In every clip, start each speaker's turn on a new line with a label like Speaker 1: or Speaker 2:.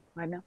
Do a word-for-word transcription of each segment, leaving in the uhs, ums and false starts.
Speaker 1: Bueno,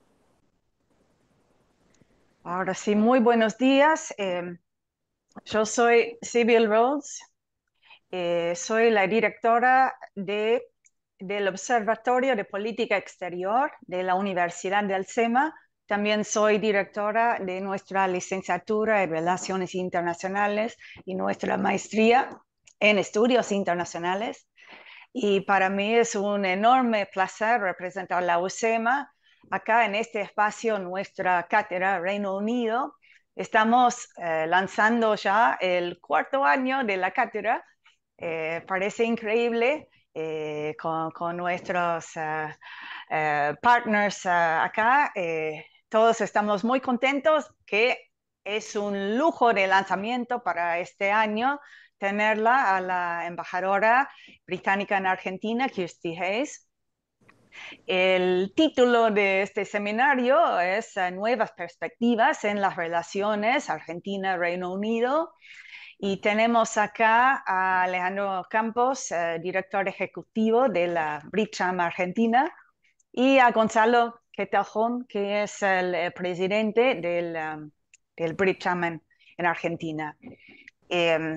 Speaker 1: ahora sí, muy buenos días. Eh, yo soy Sibyl Rhodes, eh, soy la directora de, del Observatorio de Política Exterior de la Universidad del SEMA. También soy directora de nuestra licenciatura en Relaciones Internacionales y nuestra maestría en Estudios Internacionales. Y para mí es un enorme placer representar la U S E M A acá en este espacio, nuestra cátedra Reino Unido. Estamos eh, lanzando ya el cuarto año de la cátedra. Eh, parece increíble eh, con, con, nuestros uh, uh, partners uh, acá. Eh, todos estamos muy contentos que es un lujo de lanzamiento para este año tenerla a la embajadora británica en Argentina, Kirsty Hayes. El título de este seminario es uh, Nuevas perspectivas en las relaciones Argentina-Reino Unido. Y tenemos acá a Alejandro Campos, eh, director ejecutivo de la BritCham Argentina, y a Gonzalo Quetajón, que es el, el presidente del, um, del BritCham en, en Argentina. Eh,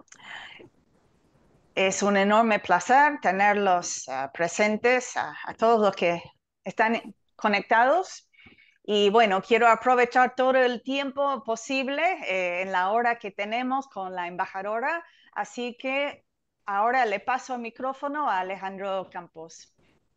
Speaker 1: es un enorme placer tenerlos uh, presentes, a, a todos los que están conectados. Y bueno, quiero aprovechar todo el tiempo posible eh, en la hora que tenemos con la embajadora. Así que ahora le paso el micrófono a Alejandro Campos.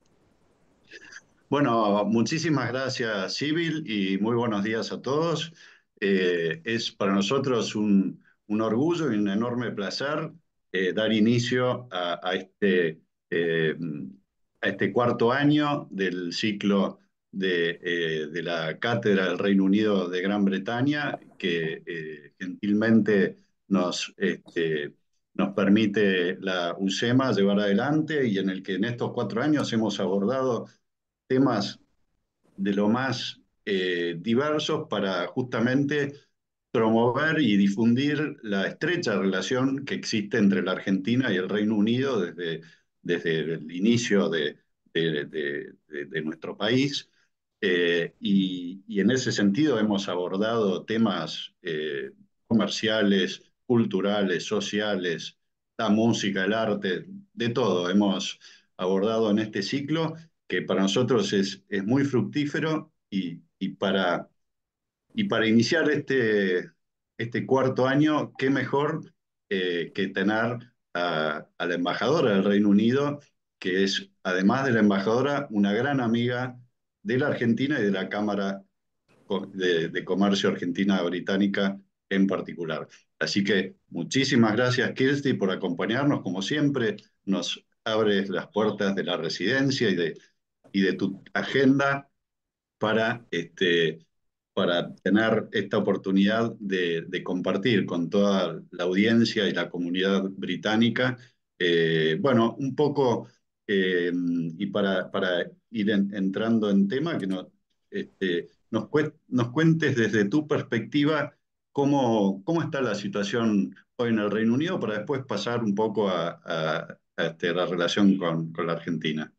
Speaker 2: Bueno, muchísimas gracias, Sibyl, y muy buenos días a todos. Eh, es para nosotros un, un orgullo y un enorme placer eh, dar inicio a, a este, eh, a este cuarto año del ciclo de, eh, de la Cátedra del Reino Unido de Gran Bretaña, que eh, gentilmente nos, este, nos permite la U S E M A llevar adelante y en el que en estos cuatro años hemos abordado temas de lo más eh, diversos para justamente promover y difundir la estrecha relación que existe entre la Argentina y el Reino Unido desde, desde el inicio de, de, de, de, de nuestro país. Eh, y, y, en ese sentido hemos abordado temas eh, comerciales, culturales, sociales, la música, el arte, de todo hemos abordado en este ciclo que para nosotros es, es muy fructífero y, y, para, y para iniciar este, este cuarto año, qué mejor eh, que tener a, a la embajadora del Reino Unido, que es, además de la embajadora, una gran amiga de la Argentina y de la Cámara de, de Comercio Argentina-Británica en particular. Así que muchísimas gracias, Kirsty, por acompañarnos, como siempre, nos abres las puertas de la residencia y de, y de tu agenda para, este, para tener esta oportunidad de, de compartir con toda la audiencia y la comunidad británica, eh, bueno, un poco, eh, y para, para ir en, entrando en tema, que no, este, nos, cue- nos cuentes desde tu perspectiva cómo, cómo está la situación hoy en el Reino Unido para después pasar un poco a, a- a, este, la relación con, con la Argentina.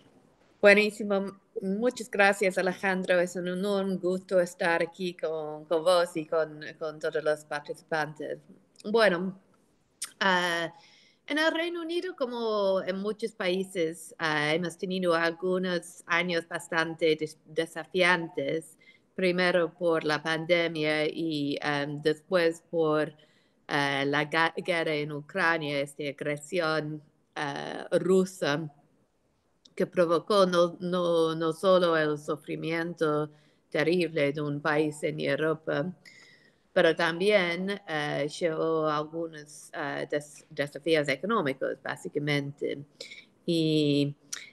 Speaker 3: Buenísimo. Muchas gracias, Alejandro. Es un enorme gusto estar aquí con, con vos y con, con todos los participantes. Bueno, uh, en el Reino Unido, como en muchos países, uh, hemos tenido algunos años bastante des desafiantes, primero por la pandemia y um, después por uh, la guerra en Ucrania, esta agresión uh, rusa que provocó no, no, no solo el sufrimiento terrible de un país en Europa, pero también uh, llevó algunos uh, des desafíos económicos, básicamente. Y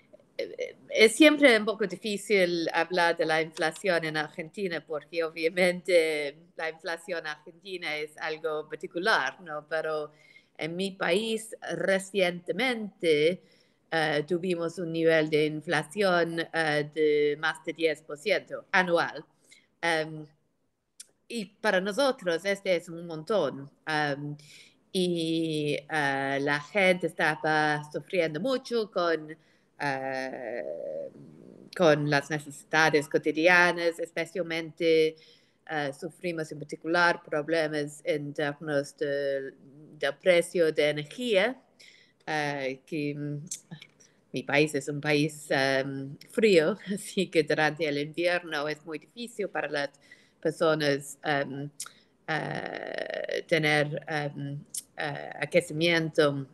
Speaker 3: es siempre un poco difícil hablar de la inflación en Argentina porque obviamente la inflación argentina es algo particular, ¿no? Pero en mi país recientemente uh, tuvimos un nivel de inflación uh, de más de diez por ciento anual. Um, y para nosotros este es un montón. Um, y uh, la gente estaba sufriendo mucho con uh, con las necesidades cotidianas, especialmente uh, sufrimos en particular problemas en términos de, del precio de energía, uh, que um, mi país es un país um, frío, así que durante el invierno es muy difícil para las personas um, uh, tener um, uh, aquecimiento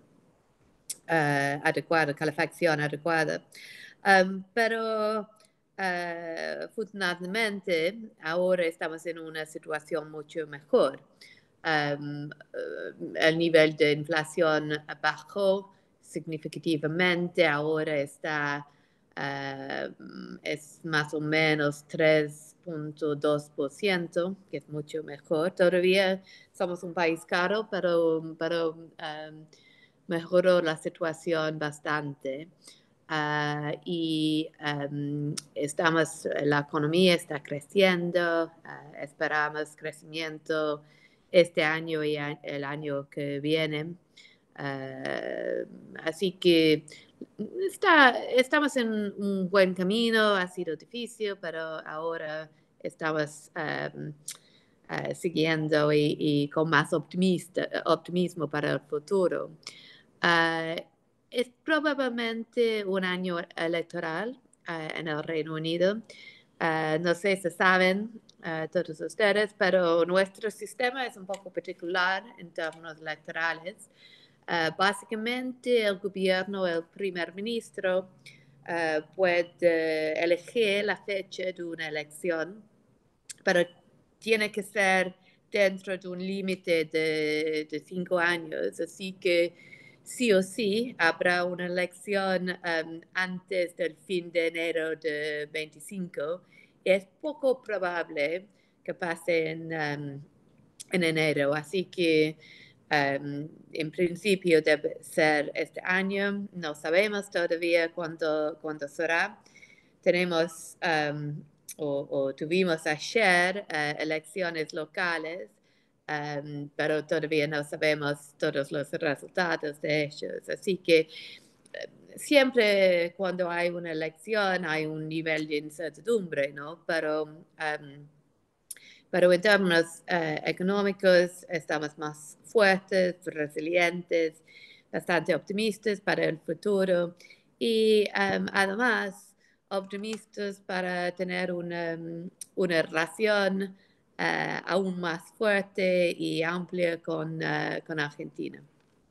Speaker 3: Uh, adecuada, calefacción adecuada. Um, pero uh, afortunadamente ahora estamos en una situación mucho mejor. Um, uh, el nivel de inflación bajó significativamente, ahora está uh, es más o menos tres punto dos por ciento, que es mucho mejor. Todavía somos un país caro, pero, pero um, mejoró la situación bastante. Uh, y um, estamos, la economía está creciendo, uh, esperamos crecimiento este año y a, el año que viene. Uh, así que está, estamos en un buen camino, ha sido difícil, pero ahora estamos um, uh, siguiendo y, y con más optimista, optimismo para el futuro. Uh, es probablemente un año electoral uh, en el Reino Unido. Uh, no sé si saben uh, todos ustedes, pero nuestro sistema es un poco particular en términos electorales. Uh, básicamente, el gobierno, el primer ministro, uh, puede elegir la fecha de una elección, pero tiene que ser dentro de un límite de, de cinco años. Así que sí o sí habrá una elección um, antes del fin de enero de veinticinco. Es poco probable que pase en, um, en enero. Así que um, en principio debe ser este año. No sabemos todavía cuándo, cuándo será. Tenemos um, o, o tuvimos ayer uh, elecciones locales, um, pero todavía no sabemos todos los resultados de ellos. Así que uh, siempre cuando hay una elección hay un nivel de incertidumbre, ¿no? Pero, um, pero en términos uh, económicos estamos más fuertes, resilientes, bastante optimistas para el futuro y um, además optimistas para tener una, una relación uh, aún más fuerte y amplia con, uh, con Argentina.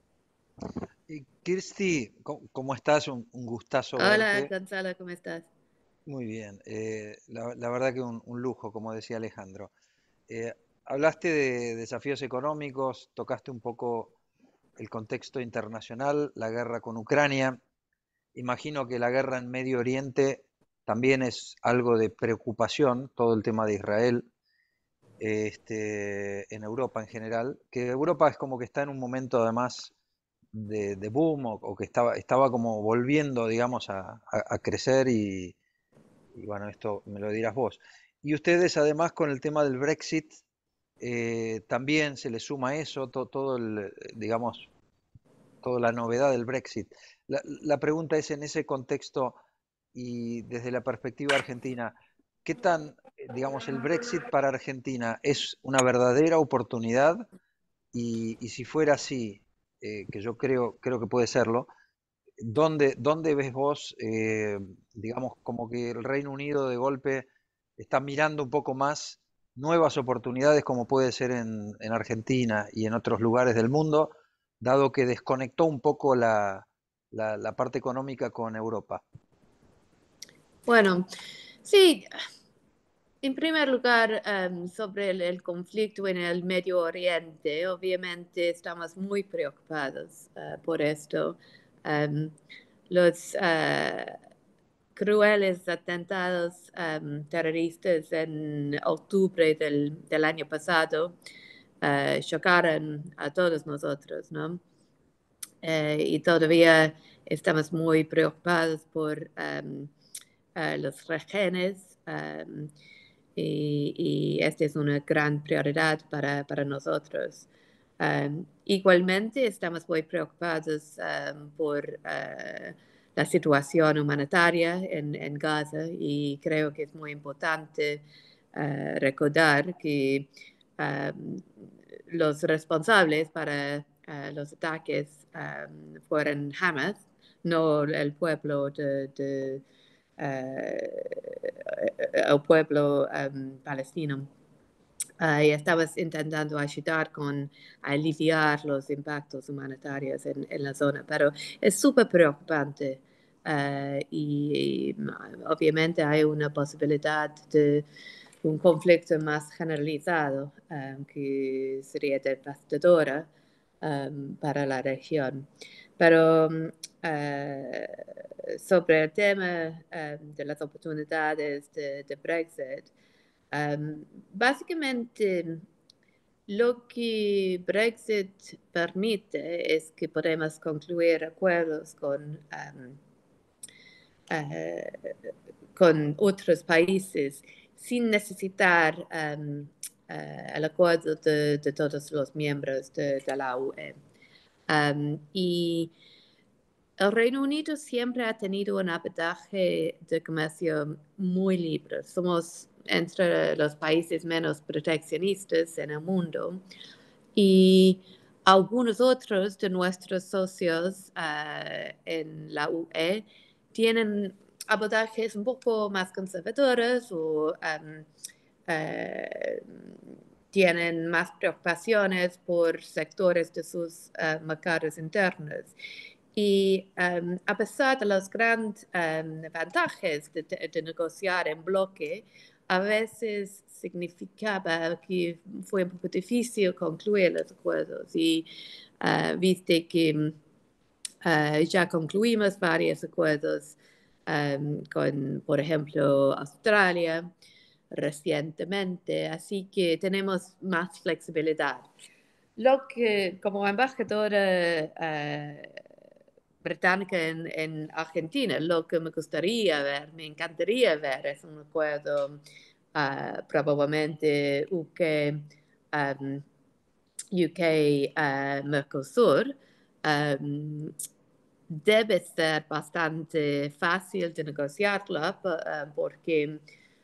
Speaker 4: Y Kirsty, ¿cómo, cómo estás? Un, un gustazo
Speaker 3: Hola,
Speaker 4: verte.
Speaker 3: Gonzalo, ¿cómo estás?
Speaker 4: Muy bien. Eh, la, la verdad que un, un lujo, como decía Alejandro. Eh, hablaste de desafíos económicos, tocaste un poco el contexto internacional, la guerra con Ucrania. Imagino que la guerra en Medio Oriente también es algo de preocupación, todo el tema de Israel, este, en Europa en general, que Europa es como que está en un momento además de, de boom o, o que estaba, estaba como volviendo, digamos, a, a, a crecer y, y bueno, esto me lo dirás vos. Y ustedes además con el tema del Brexit, eh, también se le suma eso, to, todo el, digamos, toda la novedad del Brexit. La, la pregunta es en ese contexto y desde la perspectiva argentina, ¿qué tan, eh, digamos, el Brexit para Argentina es una verdadera oportunidad? Y, y si fuera así, eh, que yo creo, creo que puede serlo, ¿dónde, dónde ves vos, eh, digamos, como que el Reino Unido de golpe está mirando un poco más nuevas oportunidades como puede ser en, en Argentina y en otros lugares del mundo, dado que desconectó un poco la, la, la parte económica con Europa?
Speaker 3: Bueno, sí, en primer lugar, um, sobre el, el conflicto en el Medio Oriente, obviamente estamos muy preocupados uh, por esto. Um, los uh, crueles atentados um, terroristas en octubre del, del año pasado uh, chocaron a todos nosotros, ¿no? Uh, y todavía estamos muy preocupados por um, uh, los rehenes. Um, y, y esta es una gran prioridad para, para nosotros. Um, igualmente estamos muy preocupados um, por uh, la situación humanitaria en, en Gaza, y creo que es muy importante uh, recordar que um, los responsables para uh, los ataques um, fueron Hamas, no el pueblo de, de uh, el pueblo um, palestino. Uh, y estabas intentando ayudar con aliviar los impactos humanitarios en, en la zona, pero es súper preocupante uh, y, y obviamente hay una posibilidad de un conflicto más generalizado um, que sería devastadora um, para la región. Pero um, uh, sobre el tema um, de las oportunidades de, de Brexit, Um, básicamente, lo que Brexit permite es que podemos concluir acuerdos con, um, uh, con otros países sin necesitar um, uh, el acuerdo de, de todos los miembros de, de la U E. Um, y el Reino Unido siempre ha tenido un abordaje de comercio muy libre. Somos entre los países menos proteccionistas en el mundo, y algunos otros de nuestros socios uh, en la U E tienen abordajes un poco más conservadores o um, uh, tienen más preocupaciones por sectores de sus uh, mercados internos. Y um, a pesar de los grandes um, ventajas de, de, de negociar en bloque, a veces significaba que fue un poco difícil concluir los acuerdos. Y uh, viste que uh, ya concluimos varios acuerdos um, con, por ejemplo, Australia recientemente, así que tenemos más flexibilidad. Lo que, como embajadora uh, británica en, en Argentina, lo que me gustaría ver, me encantaría ver, es un acuerdo uh, probablemente U K, um, U K uh, Mercosur. Um, debe ser bastante fácil de negociarlo uh, porque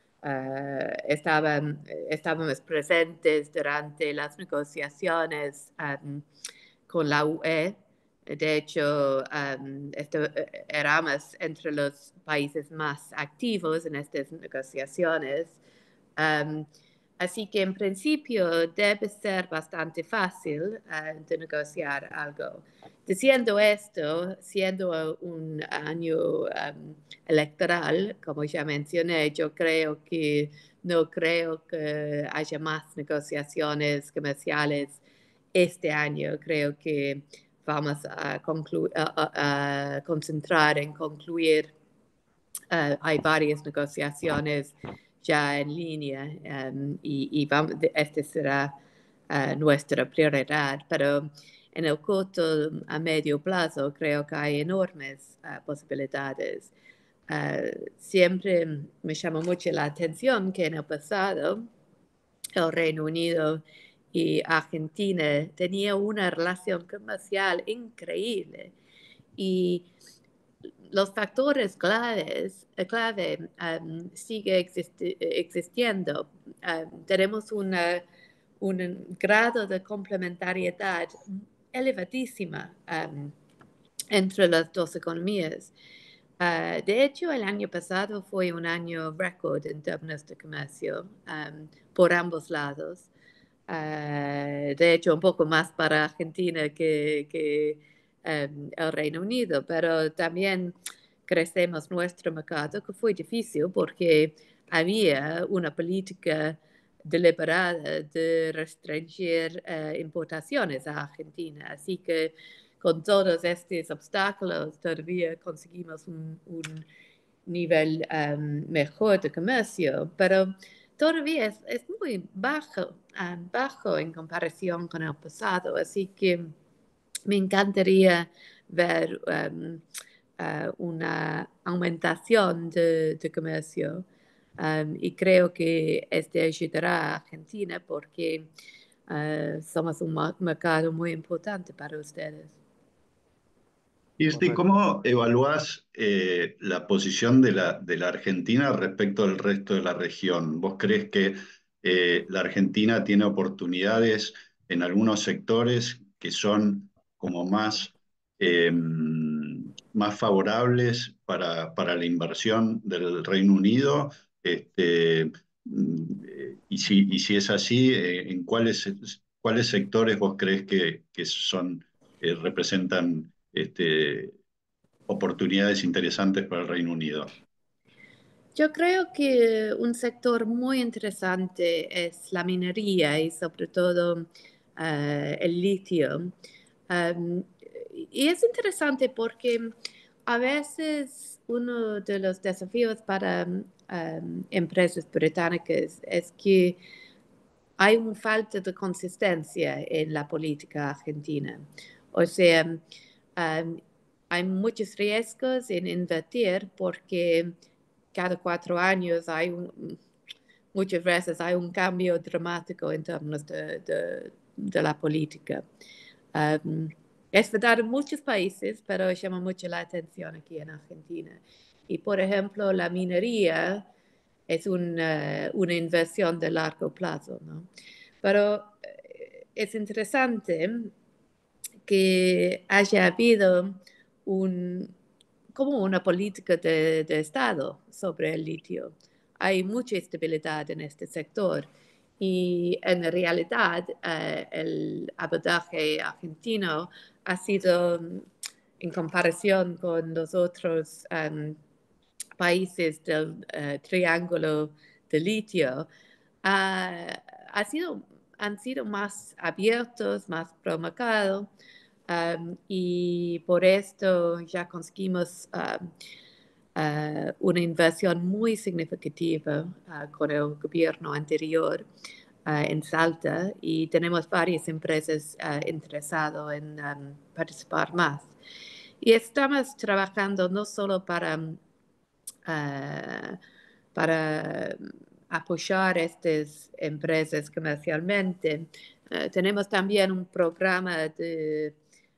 Speaker 3: uh, estaban, estábamos presentes durante las negociaciones um, con la U E. De hecho, um, esto, éramos entre los países más activos en estas negociaciones. Um, así que en principio debe ser bastante fácil uh, de negociar algo. Diciendo esto, siendo un año um, electoral, como ya mencioné, yo creo que no creo que haya más negociaciones comerciales este año. Creo que vamos a, conclu- a, a, a concentrar en concluir. Uh, hay varias negociaciones ya en línea um, y, y vamos, esta será uh, nuestra prioridad, pero en el corto a medio plazo creo que hay enormes uh, posibilidades. Uh, siempre me llama mucho la atención que en el pasado el Reino Unido y Argentina tenían una relación comercial increíble, y los factores claves, clave um, sigue existi existiendo. Um, tenemos una, un grado de complementariedad elevadísima um, entre las dos economías. Uh, de hecho, el año pasado fue un año récord en términos de comercio um, por ambos lados. Uh, de hecho, un poco más para Argentina que, que um, el Reino Unido, pero también crecemos nuestro mercado, que fue difícil porque había una política deliberada de restringir uh, importaciones a Argentina. Así que con todos estos obstáculos todavía conseguimos un, un nivel um, mejor de comercio, pero todavía es, es muy bajo, um, bajo en comparación con el pasado. Así que me encantaría ver um, uh, una aumentación de, de comercio um, y creo que este ayudará a Argentina porque uh, somos un mercado muy importante para ustedes.
Speaker 2: Irsti,
Speaker 4: correcto.
Speaker 2: ¿cómo evaluás eh, la posición de la, de la Argentina respecto al resto de la región? ¿Vos crees que eh, la Argentina tiene oportunidades en algunos sectores que son como más, eh, más favorables para, para la inversión del Reino Unido? Este, mm, eh, y si, y si es así, eh, ¿en cuáles, cuáles sectores vos crees que, que son, eh, representan este, oportunidades interesantes para el Reino Unido?
Speaker 3: Yo creo que un sector muy interesante es la minería y sobre todo eh, el litio. Um, y es interesante porque a veces uno de los desafíos para um, empresas británicas es que hay una falta de consistencia en la política argentina. O sea, um, hay muchos riesgos en invertir porque cada cuatro años hay un, muchas veces hay un cambio dramático en términos de, de, de la política. Um, es verdad en muchos países, pero llama mucho la atención aquí en Argentina. Y por ejemplo, la minería es una, una inversión de largo plazo, ¿no? Pero eh, es interesante que haya habido un, como una política de, de Estado sobre el litio. Hay mucha estabilidad en este sector y en realidad eh, el abordaje argentino ha sido, en comparación con los otros um, países del uh, triángulo de litio, uh, ha sido, han sido más abiertos, más provocados. Um, y por esto ya conseguimos uh, uh, una inversión muy significativa uh, con el gobierno anterior uh, en Salta y tenemos varias empresas uh, interesadas en um, participar más. Y estamos trabajando no solo para, uh, para apoyar estas empresas comercialmente, uh, tenemos también un programa de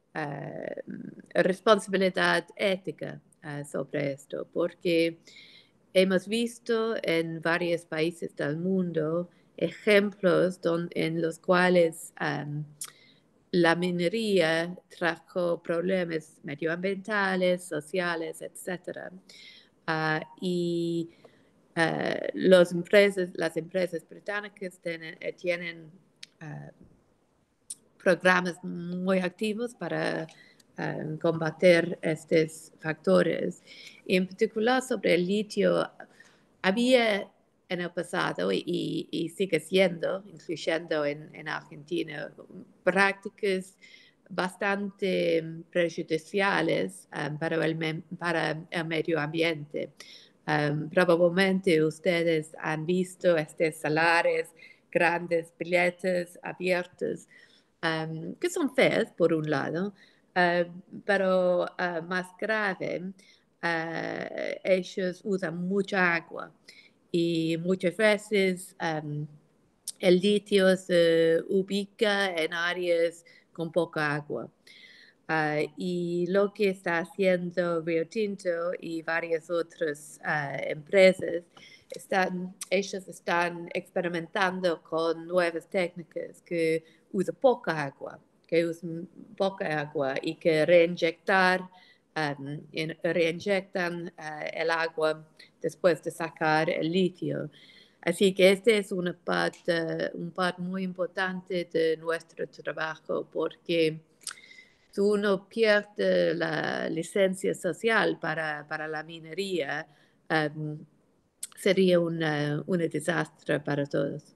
Speaker 3: Uh, responsabilidad ética uh, sobre esto, porque hemos visto en varios países del mundo ejemplos don, en los cuales um, la minería trajo problemas medioambientales, sociales, etcétera. Uh, y uh, los empresas, las empresas británicas tienen, tienen uh, programas muy activos para uh, combatir estos factores. Y en particular sobre el litio, había en el pasado y, y sigue siendo, incluyendo en, en Argentina, prácticas bastante prejudiciales um, para, el, para el medio ambiente. Um, probablemente ustedes han visto estos salares, grandes billetes abiertos, Um, que son feas por un lado, uh, pero uh, más grave, uh, ellos usan mucha agua y muchas veces um, el litio se ubica en áreas con poca agua. Uh, y lo que está haciendo Rio Tinto y varias otras uh, empresas, están, ellos están experimentando con nuevas técnicas que usan poca agua, que usan poca agua y que reinyectar, um, in, reinyectan uh, el agua después de sacar el litio. Así que este es una parte, un parte muy importante de nuestro trabajo porque si uno pierde la licencia social para, para la minería, um, sería una, un desastre para todos.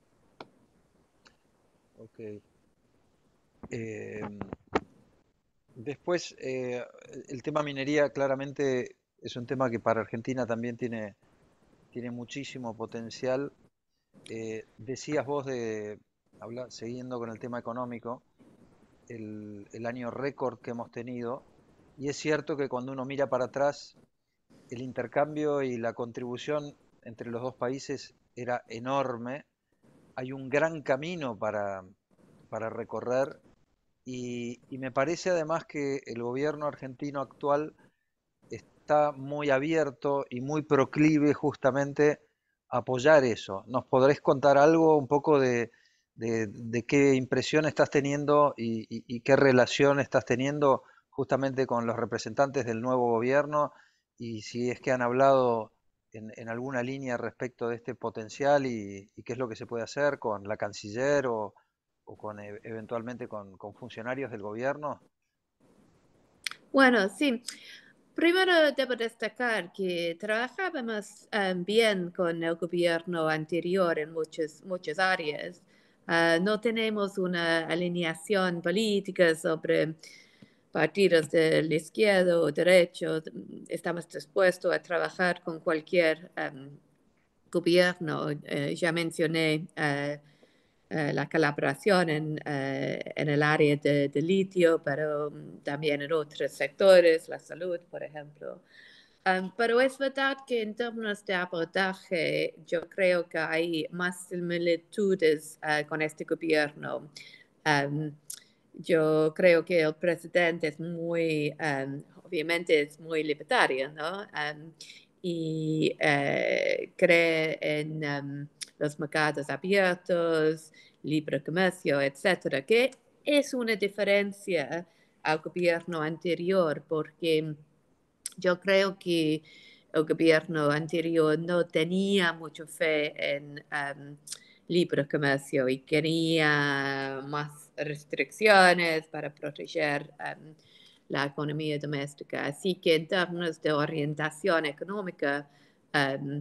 Speaker 4: Ok. Eh, después, eh, el tema minería claramente es un tema que para Argentina también tiene, tiene muchísimo potencial. Eh, decías vos de, habla, siguiendo con el tema económico, el, el año récord que hemos tenido, y es cierto que cuando uno mira para atrás, el intercambio y la contribución entre los dos países era enorme. Hay un gran camino para, para recorrer y, y me parece además que el gobierno argentino actual está muy abierto y muy proclive justamente a apoyar eso. ¿Nos podréis contar algo un poco de, de- de qué impresión estás teniendo y, y- y qué relación estás teniendo justamente con los representantes del nuevo gobierno y si es que han hablado en, en alguna línea respecto de este potencial y, y qué es lo que se puede hacer con la canciller o, o con e- eventualmente con, con funcionarios del gobierno?
Speaker 3: Bueno, sí. Primero debo destacar que trabajábamos eh, bien con el gobierno anterior en muchas, muchas áreas. Ah, no tenemos una alineación política sobre partidos de la izquierda o derecho. Estamos dispuestos a trabajar con cualquier um, gobierno. Eh, ya mencioné uh, uh, la colaboración en, uh, en el área de, de litio, pero um, también en otros sectores, la salud, por ejemplo. Um, pero es verdad que en términos de abordaje, yo creo que hay más similitudes uh, con este gobierno. Um, yo creo que el presidente es muy, um, obviamente es muy libertario, ¿no? Um, y uh, cree en um, los mercados abiertos, libre comercio, etcétera, que es una diferencia al gobierno anterior, porque yo creo que el gobierno anterior no tenía mucha fe en um, libre comercio y quería más restricciones para proteger um, la economía doméstica. Así que en términos de orientación económica, um,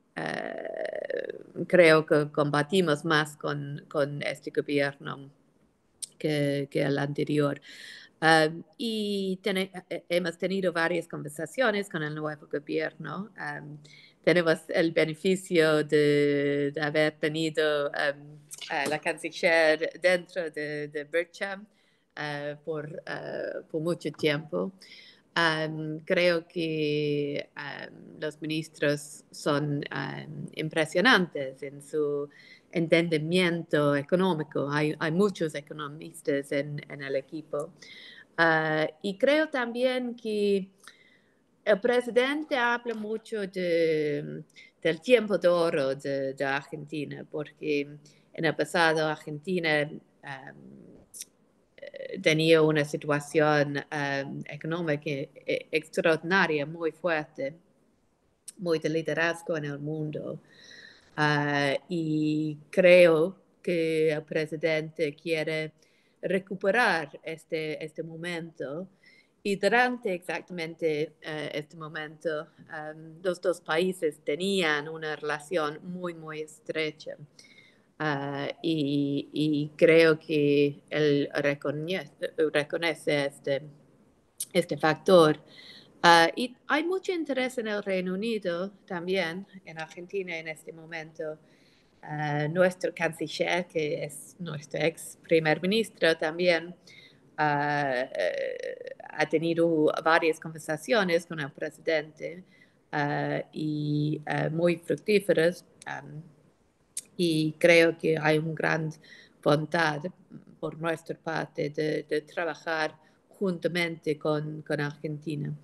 Speaker 3: uh, creo que combatimos más con, con este gobierno que, que el anterior. Um, y ten, hemos tenido varias conversaciones con el nuevo gobierno. Um, tenemos el beneficio de, de haber tenido um, a la canciller dentro de, de Bircham uh, por, uh, por mucho tiempo. Um, creo que um, los ministros son um, impresionantes en su entendimiento económico. Hay, hay muchos economistas en, en el equipo. Uh, y creo también que el presidente habla mucho de, del tiempo de oro de, de Argentina, porque en el pasado Argentina um, tenía una situación um, económica extraordinaria, muy fuerte, muy de liderazgo en el mundo. Uh, y creo que el presidente quiere recuperar este, este momento. Y durante exactamente uh, este momento, um, los dos países tenían una relación muy, muy estrecha. Uh, y, y creo que él reconoce, reconoce este, este factor. Uh, y hay mucho interés en el Reino Unido también, en Argentina en este momento. Uh, nuestro canciller, que es nuestro ex primer ministro también, uh, uh, ha tenido varias conversaciones con el presidente uh, y uh, muy fructíferas. Um, y creo que hay una gran voluntad por nuestra parte de, de trabajar juntamente con, con Argentina.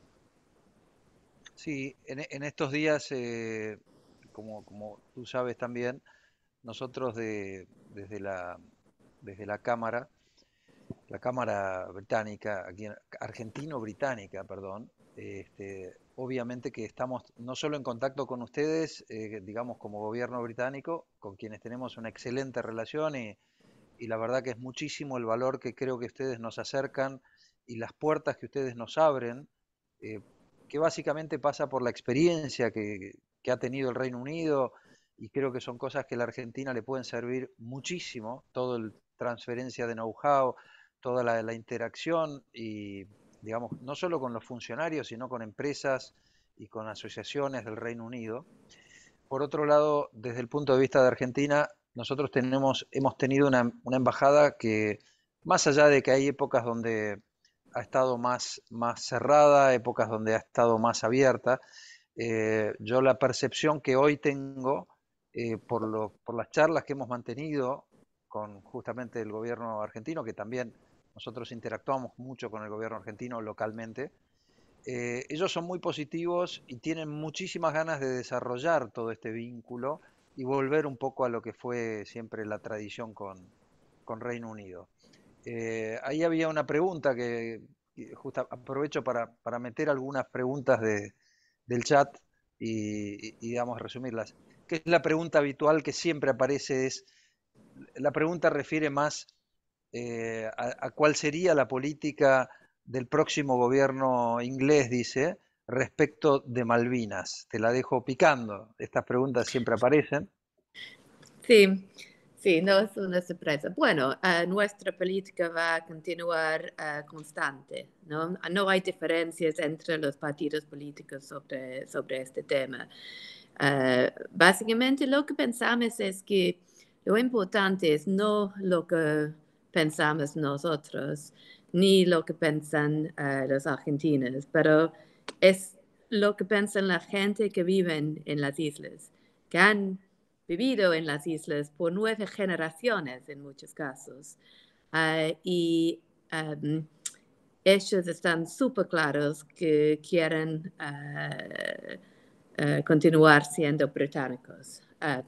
Speaker 4: Sí, en, en estos días, eh, como, como tú sabes también, nosotros de, desde la, desde la Cámara, la Cámara Británica, aquí en- argentino-británica, perdón, este, obviamente que estamos no solo en contacto con ustedes, eh, digamos como gobierno británico, con quienes tenemos una excelente relación y, y la verdad que es muchísimo el valor que creo que ustedes nos acercan y las puertas que ustedes nos abren, eh, que básicamente pasa por la experiencia que, que ha tenido el Reino Unido y creo que son cosas que a la Argentina le pueden servir muchísimo, toda la transferencia de know-how, toda la, la interacción y, digamos, no solo con los funcionarios, sino con empresas y con asociaciones del Reino Unido. Por otro lado, desde el punto de vista de Argentina, nosotros tenemos, hemos tenido una, una embajada que, más allá de que hay épocas donde ha estado más, más cerrada, épocas donde ha estado más abierta, eh, yo la percepción que hoy tengo eh, por, lo, por las charlas que hemos mantenido con justamente el gobierno argentino, que también nosotros interactuamos mucho con el gobierno argentino localmente. Eh, ellos son muy positivos y tienen muchísimas ganas de desarrollar todo este vínculo y volver un poco a lo que fue siempre la tradición con, con Reino Unido. Eh, ahí había una pregunta que, que justo aprovecho para, para meter algunas preguntas de, del chat y, y, digamos, resumirlas. Que es la pregunta habitual que siempre aparece, es, la pregunta refiere más eh, a, a cuál sería la política del próximo gobierno inglés, dice, respecto de Malvinas. Te la dejo picando. Estas preguntas siempre aparecen.
Speaker 3: Sí, sí, no es una sorpresa. Bueno, uh, nuestra política va a continuar uh, constante, ¿no? No hay diferencias entre los partidos políticos sobre, sobre este tema. Uh, básicamente lo que pensamos es que lo importante es no lo que pensamos nosotros, ni lo que piensan uh, los argentinos, pero es lo que piensan la gente que vive en las islas, que han vivido en las islas por nueve generaciones en muchos casos. Uh, y um, ellos están súper claros que quieren uh, uh, continuar siendo británicos. Uh,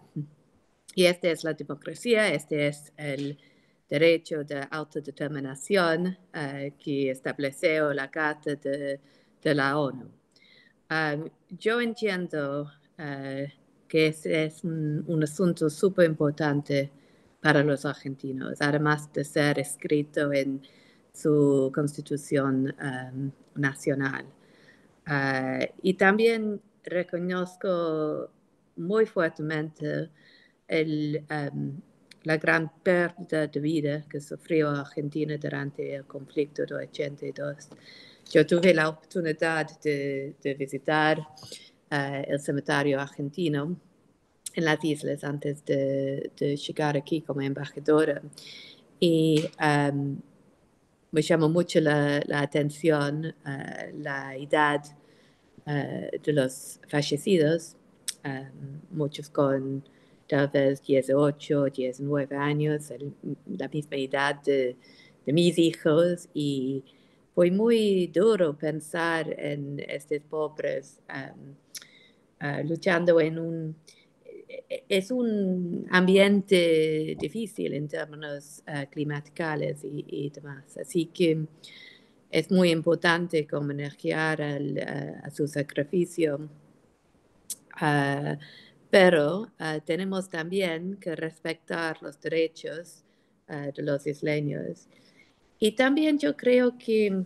Speaker 3: y esta es la democracia, este es el derecho de autodeterminación uh, que estableció la Carta de, de la ONU. Um, yo entiendo uh, que ese es un, un asunto súper importante para los argentinos, además de ser escrito en su constitución um, nacional. Uh, y también reconozco muy fuertemente el, um, la gran pérdida de vida que sufrió Argentina durante el conflicto de ochenta y dos. Yo tuve la oportunidad de, de visitar uh, el cementerio argentino en las islas antes de, de llegar aquí como embajadora. Y um, me llamó mucho la, la atención uh, la edad uh, de los fallecidos, um, muchos con tal vez dieciocho, diecinueve años, el, la misma edad de, de mis hijos, y fue muy duro pensar en estos pobres um, uh, luchando en un... Es un ambiente difícil en términos uh, climáticos y, y demás. Así que es muy importante homenajear al, uh, a su sacrificio. Uh, pero uh, tenemos también que respetar los derechos uh, de los isleños. Y también yo creo que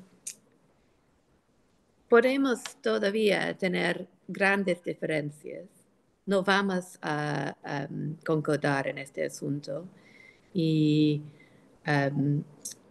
Speaker 3: podemos todavía tener grandes diferencias. No vamos a um, concordar en este asunto. Y, um,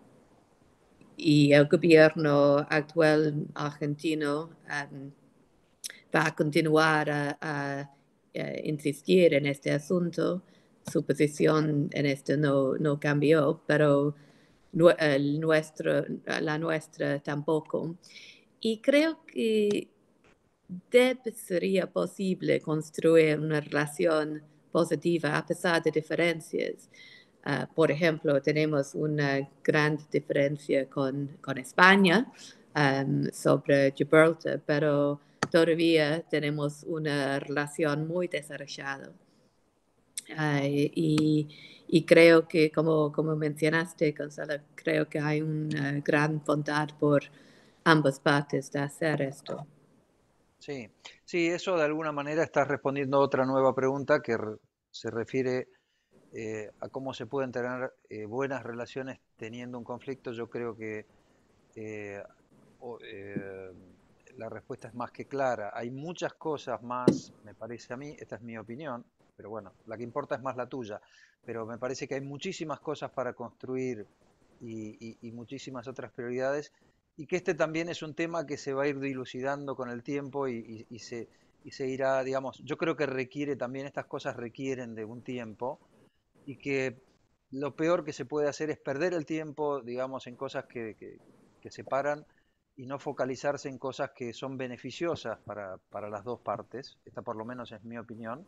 Speaker 3: y el gobierno actual argentino um, va a continuar a, a, a insistir en este asunto. Su posición en esto no, no cambió, pero el nuestro, la nuestra tampoco. Y creo que debe, sería posible construir una relación positiva a pesar de diferencias. Uh, por ejemplo, tenemos una gran diferencia con, con España um, sobre Gibraltar, pero todavía tenemos una relación muy desarrollada. Uh, y, y creo que, como, como mencionaste, Gonzalo, creo que hay una gran voluntad por ambas partes de hacer esto.
Speaker 4: Sí, sí, eso de alguna manera está respondiendo a otra nueva pregunta que re- se refiere eh, a cómo se pueden tener eh, buenas relaciones teniendo un conflicto. Yo creo que eh, o- eh, la respuesta es más que clara. Hay muchas cosas más, me parece a mí, esta es mi opinión, pero bueno, la que importa es más la tuya, pero me parece que hay muchísimas cosas para construir y, y- y muchísimas otras prioridades, y que este también es un tema que se va a ir dilucidando con el tiempo y, y- y se, y se irá, digamos, yo creo que requiere también, estas cosas requieren de un tiempo, y que lo peor que se puede hacer es perder el tiempo, digamos, en cosas que, que, que separan y no focalizarse en cosas que son beneficiosas para, para las dos partes. Esta por lo menos es mi opinión.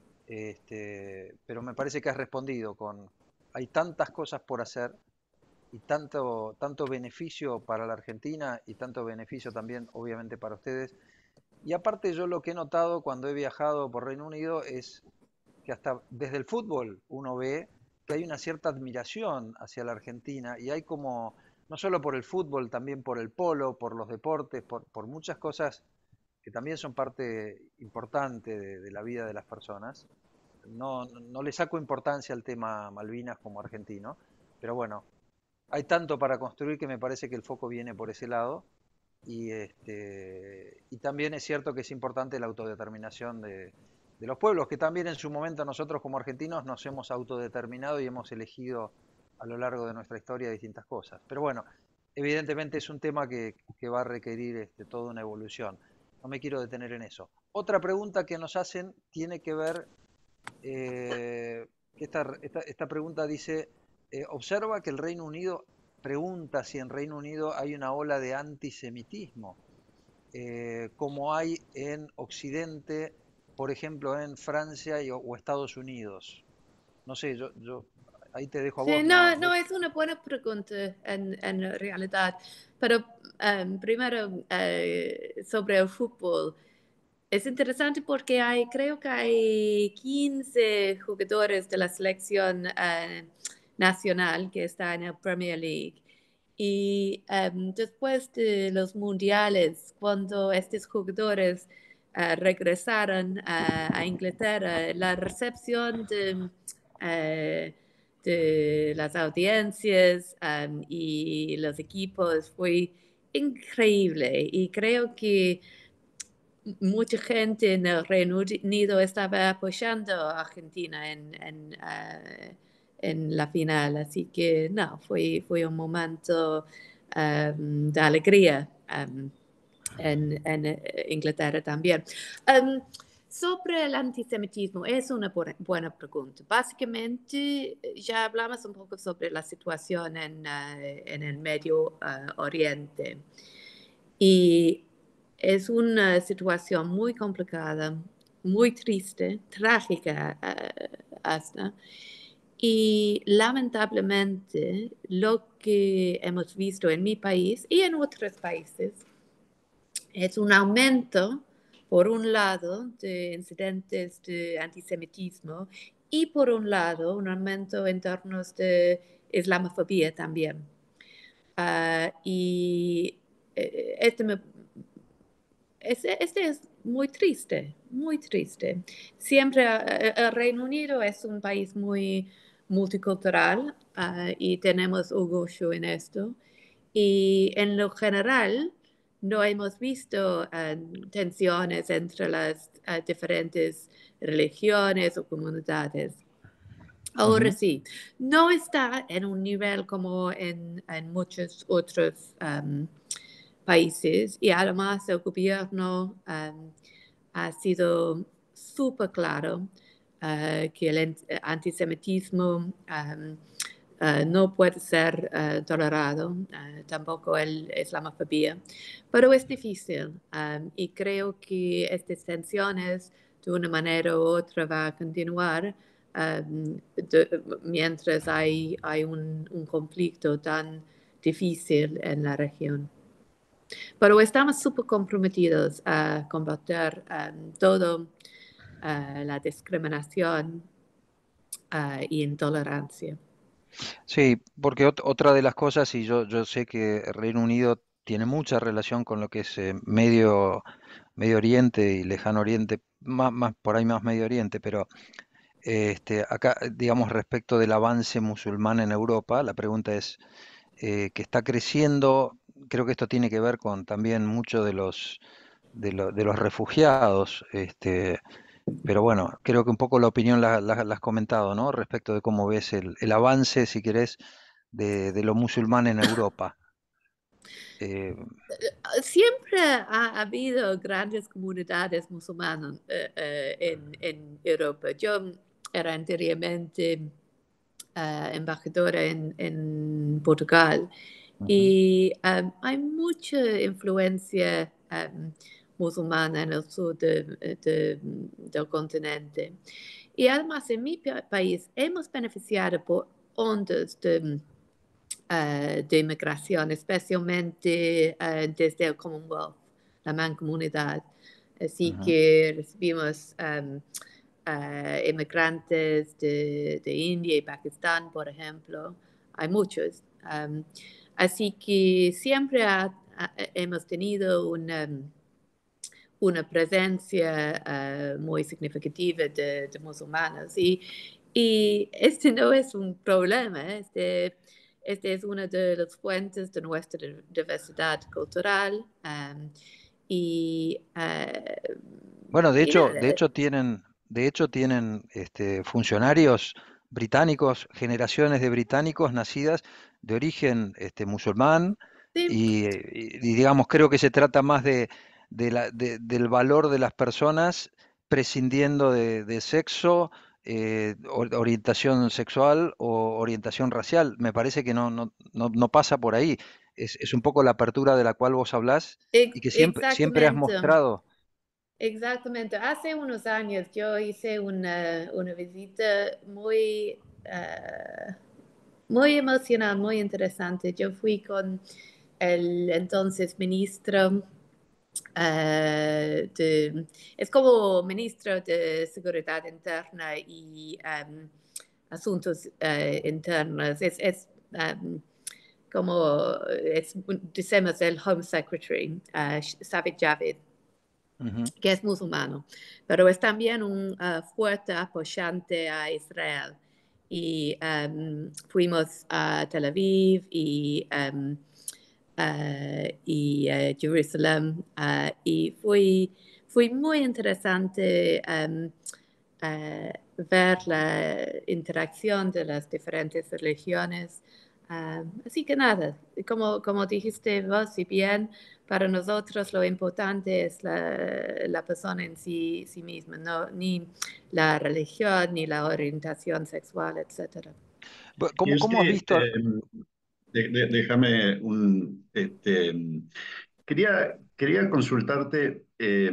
Speaker 4: Este, pero me parece que has respondido con, hay tantas cosas por hacer y tanto, tanto beneficio para la Argentina y tanto beneficio también obviamente para ustedes. Y aparte yo lo que he notado cuando he viajado por Reino Unido es que hasta desde el fútbol uno ve que hay una cierta admiración hacia la Argentina y hay como, no solo por el fútbol, también por el polo, por los deportes, por, por muchas cosas que también son parte importante de, de la vida de las personas. No, no le saco importancia al tema Malvinas como argentino, pero bueno, hay tanto para construir que me parece que el foco viene por ese lado. Y, este, y también es cierto que es importante la autodeterminación de, de los pueblos, que también en su momento nosotros como argentinos nos hemos autodeterminado y hemos elegido a lo largo de nuestra historia distintas cosas. Pero bueno, evidentemente es un tema que, que va a requerir este, toda una evolución. No me quiero detener en eso. Otra pregunta que nos hacen tiene que ver, eh, que esta, esta, esta pregunta dice, eh, observa que el Reino Unido pregunta si en Reino Unido hay una ola de antisemitismo, eh, como hay en Occidente, por ejemplo, en Francia y, o Estados Unidos. No sé, yo, yo ahí te dejo a
Speaker 3: Sí,
Speaker 4: vos.
Speaker 3: no,
Speaker 4: No,
Speaker 3: no, es una buena pregunta en, en realidad, pero um, primero uh, sobre el fútbol. Es interesante porque hay, creo que hay quince jugadores de la selección uh, nacional que están en la Premier League. Y um, después de los mundiales, cuando estos jugadores uh, regresaron a, a Inglaterra, la recepción de, uh, de las audiencias um, y los equipos fue increíble. Y creo que mucha gente en el Reino Unido estaba apoyando a Argentina en, en, uh, en la final, así que no, fue, fue un momento um, de alegría um, en, en Inglaterra también. Um, sobre el antisemitismo, es una buena, buena pregunta. Básicamente, ya hablamos un poco sobre la situación en, uh, en el Medio uh, Oriente. Y es una situación muy complicada, muy triste, trágica uh, hasta. Y lamentablemente lo que hemos visto en mi país y en otros países es un aumento, por un lado, de incidentes de antisemitismo y por un lado un aumento en términos de islamofobia también. Uh, y este me Este, este es muy triste, muy triste. Siempre uh, el Reino Unido es un país muy multicultural uh, y tenemos orgullo en esto. Y en lo general no hemos visto uh, tensiones entre las uh, diferentes religiones o comunidades. Ahora
Speaker 4: Uh-huh.
Speaker 3: sí, no está en un nivel como en, en muchos otros um, países y además el gobierno um, ha sido súper claro uh, que el antisemitismo um, uh, no puede ser uh, tolerado, uh, tampoco el islamofobia, pero es difícil um, y creo que estas tensiones de una manera u otra va a continuar um, de, mientras hay, hay un, un conflicto tan difícil en la región. Pero estamos súper comprometidos a combatir um, todo uh, la discriminación uh, y intolerancia.
Speaker 4: Sí, porque ot- otra de las cosas, y yo, yo sé que el Reino Unido tiene mucha relación con lo que es eh, Medio, Medio Oriente y Lejano Oriente, más, más por ahí más Medio Oriente, pero este, acá, digamos, respecto del avance musulmán en Europa, la pregunta es eh, que está creciendo, creo que esto tiene que ver con también mucho de los, de, lo- de los refugiados, este, pero bueno, creo que un poco la opinión la, la- la has comentado, ¿no? Respecto de cómo ves el, el avance, si querés, de, de lo musulmán en Europa. Eh,
Speaker 3: Siempre ha habido grandes comunidades musulmanas uh, uh, en, en Europa. Yo era anteriormente uh, embajadora en, en Portugal
Speaker 4: ujú,
Speaker 3: y um, hay mucha influencia um, musulmana en el sur de, de, del continente. Y además en mi país hemos beneficiado por ondas de uh, de inmigración, especialmente uh, desde el Commonwealth, la mancomunidad. Así
Speaker 4: Ujú.
Speaker 3: que recibimos um, uh, inmigrantes de, de India y Pakistán, por ejemplo. Hay muchos. Um, así que siempre ha, ha, hemos tenido una, una presencia uh, muy significativa de, de musulmanes. Y, y este no es un problema. Este, este es una de las fuentes de nuestra diversidad cultural. Um, y, uh,
Speaker 4: Bueno, de
Speaker 3: y
Speaker 4: hecho,
Speaker 3: nada,
Speaker 4: de hecho tienen, de hecho tienen este, funcionarios británicos, generaciones de británicos nacidas de origen este, musulmán,
Speaker 3: sí,
Speaker 4: y, y- y, digamos, creo que se trata más de, de la- de- del valor de las personas prescindiendo de, de sexo, eh, or- orientación sexual o orientación racial. Me parece que no, no, no, no pasa por ahí. Es, es un poco la apertura de la cual vos hablás
Speaker 3: ex-
Speaker 4: y que siempre, siempre has
Speaker 3: exactamente.
Speaker 4: mostrado.
Speaker 3: Exactamente. Hace unos años yo hice una, una visita muy, uh, muy emocional, muy interesante. Yo fui con el entonces ministro uh, de, es como ministro de Seguridad Interna y um, Asuntos uh, Internos. Es, es um, como, es, decimos el Home Secretary, uh, Sajid Javid,
Speaker 4: Ujú.
Speaker 3: que es musulmano, pero es también un uh, fuerte apoyante a Israel. Y um, fuimos a Tel Aviv y, um, uh, y uh, Jerusalén uh, y fue, fue muy interesante um, uh, ver la interacción de las diferentes religiones. Uh, así que nada, como, como dijiste vos, si bien para nosotros lo importante es la, la persona en sí, sí misma, no, ni la religión, ni la orientación sexual, etcétera.
Speaker 4: Bu-
Speaker 2: Y
Speaker 4: ¿Cómo, cómo has
Speaker 2: usted,
Speaker 4: visto?
Speaker 2: eh, de- de- déjame un, este, quería, quería consultarte, eh,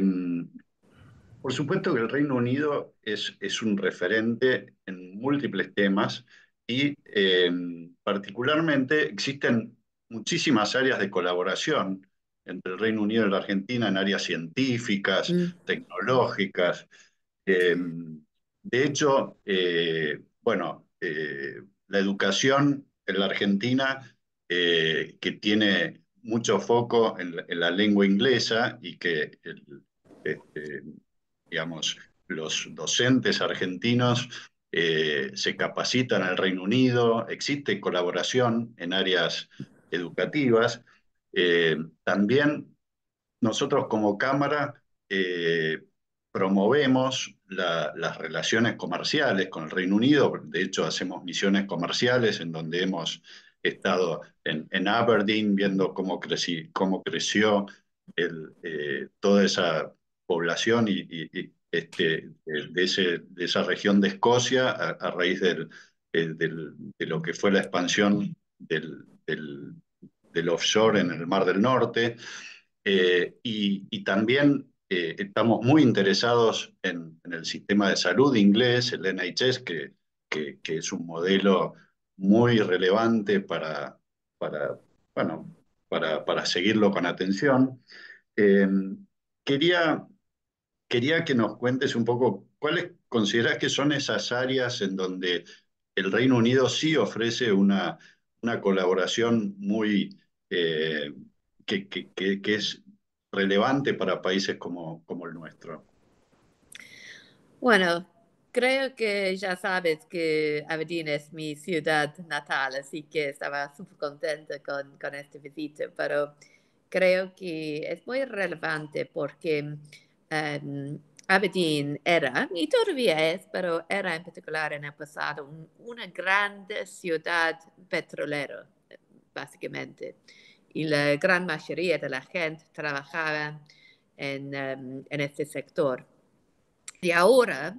Speaker 2: por supuesto que el Reino Unido es, es un referente en múltiples temas y eh, particularmente existen muchísimas áreas de colaboración entre el Reino Unido y la Argentina en áreas científicas,
Speaker 3: Mm.
Speaker 2: tecnológicas. Eh, de hecho, eh, bueno, eh, la educación en la Argentina, eh, que tiene mucho foco en la, en la lengua inglesa y que el, este, digamos, los docentes argentinos eh, se capacitan en el Reino Unido, existe colaboración en áreas educativas. Eh, también nosotros como Cámara eh, promovemos la- las relaciones comerciales con el Reino Unido. De hecho, hacemos misiones comerciales en donde hemos estado en, en Aberdeen viendo cómo, crecí, cómo creció el, eh, toda esa población y, y- y, este, de, ese- de esa región de Escocia a, a raíz del, el- del- de lo que fue la expansión del, del del offshore en el Mar del Norte. Eh, y, y también eh, estamos muy interesados en, en el sistema de salud inglés, el N H S, que, que, que es un modelo muy relevante para, para, bueno, para, para seguirlo con atención. Eh, quería, quería que nos cuentes un poco cuáles consideras que son esas áreas en donde el Reino Unido sí ofrece una, una colaboración muy eh, que, que, que, que es relevante para países como, como el nuestro.
Speaker 3: Bueno, creo que ya sabes que Aberdeen es mi ciudad natal, así que estaba súper contenta con, con esta visita, pero creo que es muy relevante porque um, Aberdeen era, y todavía es, pero era en particular en el pasado, un, una grande ciudad petrolera, básicamente. Y la gran mayoría de la gente trabajaba en, um, en este sector. Y ahora,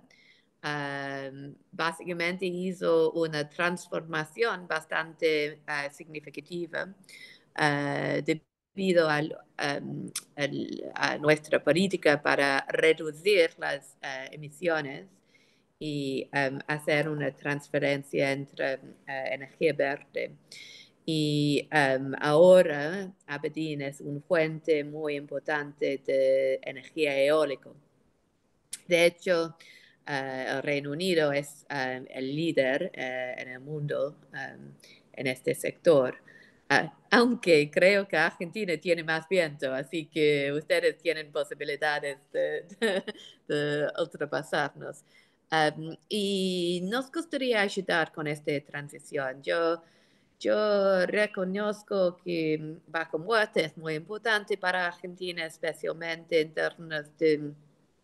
Speaker 3: um, básicamente hizo una transformación bastante uh, significativa uh, debido al, um, al, a nuestra política para reducir las uh, emisiones y um, hacer una transferencia entre uh, energía verde. Y um, ahora Aberdeen es una fuente muy importante de energía eólica. De hecho, uh, el Reino Unido es um, el líder uh, en el mundo um, en este sector. Uh, aunque creo que Argentina tiene más viento, así que ustedes tienen posibilidades de, de, de ultrapasarnos. Um, y nos gustaría ayudar con esta transición. Yo, yo reconozco que vaca muerta es muy importante para Argentina, especialmente en términos de...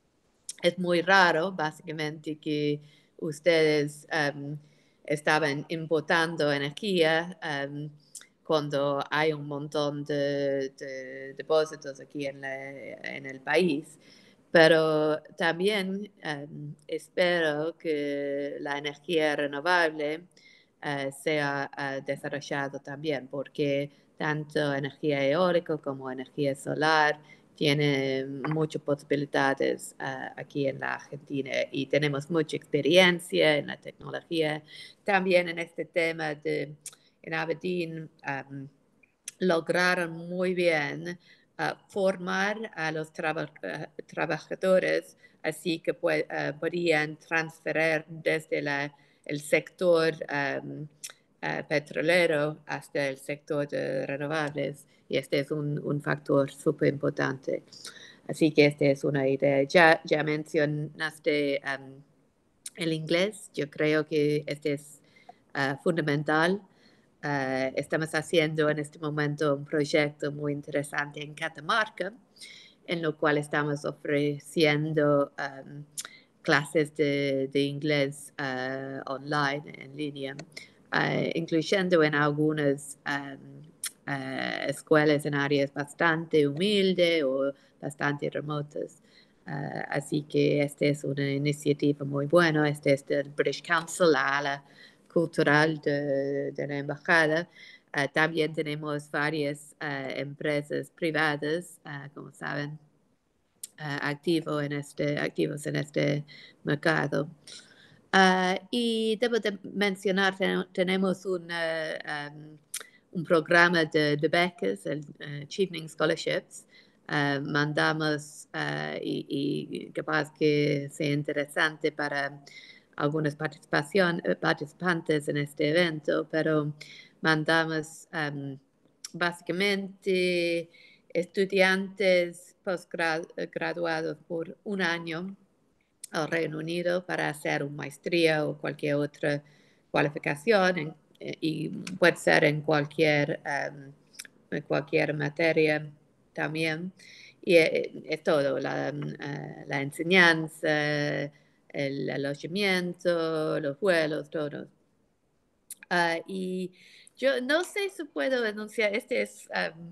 Speaker 3: Es muy raro, básicamente, que ustedes um, estaban importando energía um, cuando hay un montón de, de depósitos aquí en, la, en el país. Pero también um, espero que la energía renovable uh, sea uh, desarrollada también, porque tanto energía eólica como energía solar tiene muchas posibilidades uh, aquí en la Argentina y tenemos mucha experiencia en la tecnología. También en este tema de, en Aberdeen, um, lograron muy bien uh, formar a los traba uh, trabajadores, así que uh, podían transferir desde la, el sector um, uh, petrolero hasta el sector de renovables. Y este es un, un factor súper importante. Así que esta es una idea. Ya, ya mencionaste um, el inglés. Yo creo que este es uh, fundamental. Uh, estamos haciendo en este momento un proyecto muy interesante en Catamarca, en lo cual estamos ofreciendo um, clases de, de inglés uh, online, en línea, uh, incluyendo en algunas um, uh, escuelas en áreas bastante humildes o bastante remotas. Uh, así que esta es una iniciativa muy buena. Este es del British Council, la ala cultural de, de la embajada. Uh, también tenemos varias uh, empresas privadas, uh, como saben, Uh, activo en este, activos en este mercado. Uh, y debo de mencionar, ten, tenemos una, um, un programa de, de becas, el uh, Chevening Scholarships. Uh, mandamos, uh, y, y capaz que sea interesante para algunos participación, participantes en este evento, pero mandamos um, básicamente estudiantes postgraduados por un año al Reino Unido para hacer una maestría o cualquier otra cualificación en, y puede ser en cualquier, um, en cualquier materia también. Y es, es todo, la, uh, la enseñanza, el alojamiento, los vuelos, todo. Uh, y yo no sé si puedo anunciar, este es... Um,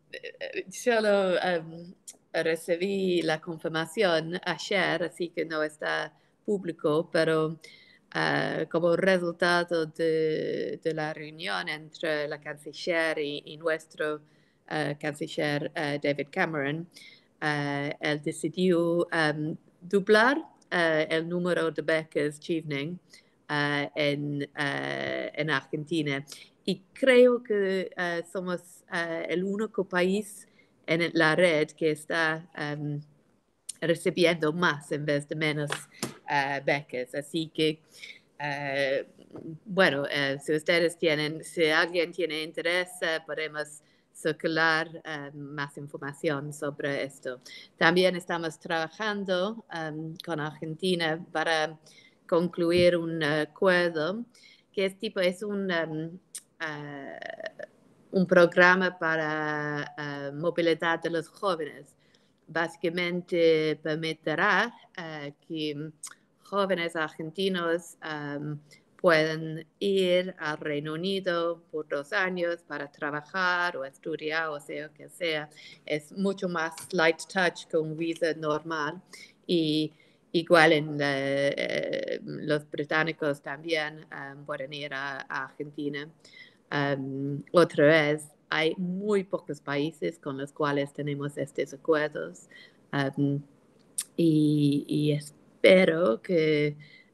Speaker 3: solo um, recibí la confirmación ayer, así que no está público, pero uh, como resultado de, de la reunión entre la canciller y, y nuestro uh, canciller uh, David Cameron, uh, él decidió um, doblar uh, el número de becas Chevening uh, en, uh, en Argentina. Y creo que uh, somos uh, el único país en la red que está um, recibiendo más en vez de menos uh, becas. Así que, uh, bueno, uh, si ustedes tienen, si alguien tiene interés, uh, podemos circular uh, más información sobre esto. También estamos trabajando um, con Argentina para concluir un acuerdo que es tipo, es un... Um, Uh, un programa para uh, movilidad de los jóvenes. Básicamente permitirá uh, que jóvenes argentinos um, puedan ir al Reino Unido por dos años para trabajar o estudiar o sea que sea. Es mucho más light touch que un visa normal y igual en la, eh, los británicos también um, pueden ir a, a Argentina. Um, otra vez, hay muy pocos países con los cuales tenemos estos acuerdos um, y, y espero que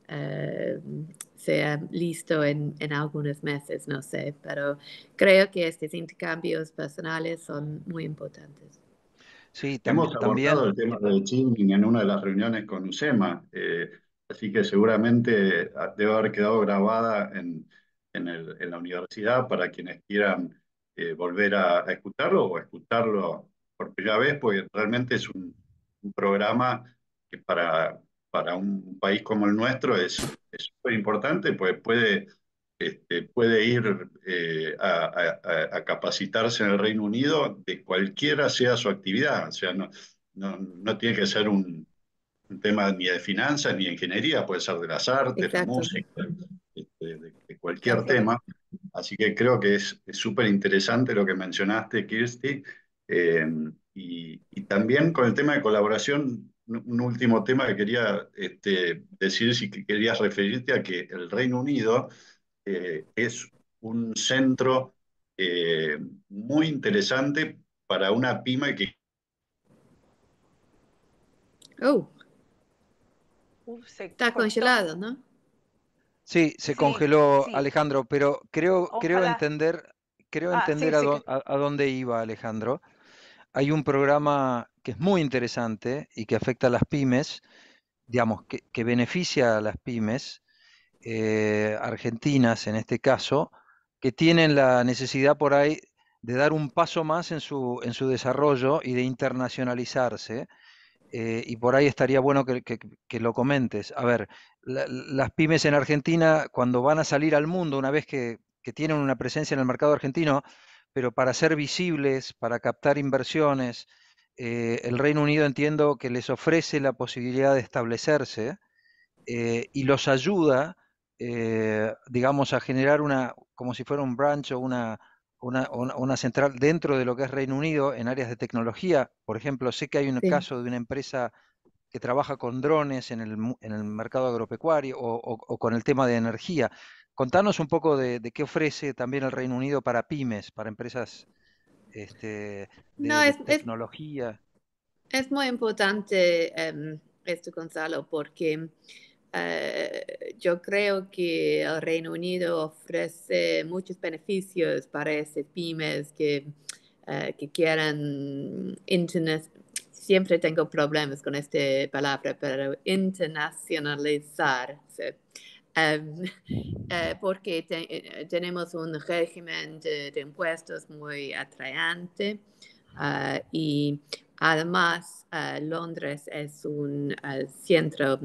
Speaker 3: eh, sea listo en, en algunos meses, no sé, pero creo que estos intercambios personales son muy importantes.
Speaker 4: Sí,
Speaker 2: Hemos
Speaker 4: tam-
Speaker 2: abordado
Speaker 4: también,
Speaker 2: el tema del chiming en una de las reuniones con UCEMA, eh, así que seguramente ah, debe haber quedado grabada en, en, el- en la universidad para quienes quieran eh, volver a, a escucharlo o escucharlo por primera vez, porque realmente es un, un programa que para, para un país como el nuestro es es súper importante, pues puede este, puede ir eh, a, a- a capacitarse en el Reino Unido de cualquiera sea su actividad. O sea, no, no, no tiene que ser un, un tema ni de finanzas ni de ingeniería, puede ser de las artes, la
Speaker 3: Exacto.
Speaker 2: música, este, de, de cualquier
Speaker 3: Gracias.
Speaker 2: tema. Así que creo que es es súper interesante lo que mencionaste, Kirsty. Eh, y, y también con el tema de colaboración, un un último tema que quería este, decir, si que querías referirte a que el Reino Unido eh, es un centro eh, muy interesante para una pyme que...
Speaker 3: Oh,
Speaker 1: Uf, se
Speaker 3: está
Speaker 1: cortó.
Speaker 3: congelado, ¿no?
Speaker 4: sí, se
Speaker 1: Sí,
Speaker 4: congeló
Speaker 1: sí,
Speaker 4: Alejandro, pero creo, creo
Speaker 1: ojalá.
Speaker 4: entender, creo
Speaker 1: Ah, sí,
Speaker 4: entender a,
Speaker 1: sí
Speaker 4: dó-
Speaker 1: que.
Speaker 4: a- a dónde iba Alejandro. Hay un programa que es muy interesante y que afecta a las pymes, digamos, que, que beneficia a las pymes eh, argentinas en este caso, que tienen la necesidad por ahí de dar un paso más en su, en su desarrollo y de internacionalizarse. Eh, y por ahí estaría bueno que, que- que lo comentes. A ver, la- las pymes en Argentina, cuando van a salir al mundo, una vez que, que tienen una presencia en el mercado argentino, pero para ser visibles, para captar inversiones, eh, el Reino Unido entiendo que les ofrece la posibilidad de establecerse eh, y los ayuda, eh, digamos, a generar una, como si fuera un branch o una, una, una- una central dentro de lo que es Reino Unido en áreas de tecnología. Por ejemplo, sé que hay un
Speaker 3: Sí.
Speaker 4: caso de una empresa que trabaja con drones en el, mu- en el mercado agropecuario o, o- o con el tema de energía. Contanos un poco de, de qué ofrece también el Reino Unido para pymes, para empresas este,
Speaker 3: No,
Speaker 4: de, de
Speaker 3: es, es,
Speaker 4: tecnología.
Speaker 3: es muy importante em, esto, Gonzalo, porque eh, yo creo que el Reino Unido ofrece muchos beneficios para esas pymes que, eh, que quieran internet. Siempre tengo problemas con esta palabra, pero internacionalizarse. Em, eh, porque te- eh, tenemos un régimen de, de impuestos muy atraente ah, y además ah, Londres es un ah, centro